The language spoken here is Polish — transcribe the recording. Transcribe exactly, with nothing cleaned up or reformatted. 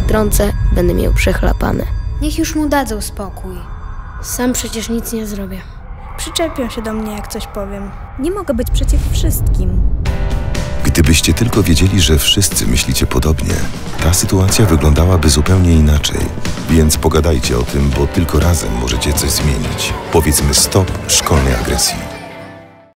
wtrącę, będę miał przechlapane. Niech już mu dadzą spokój. Sam przecież nic nie zrobię. Przyczepią się do mnie, jak coś powiem. Nie mogę być przeciw wszystkim. Gdybyście tylko wiedzieli, że wszyscy myślicie podobnie, ta sytuacja wyglądałaby zupełnie inaczej. Więc pogadajcie o tym, bo tylko razem możecie coś zmienić. Powiedzmy stop szkolnej agresji.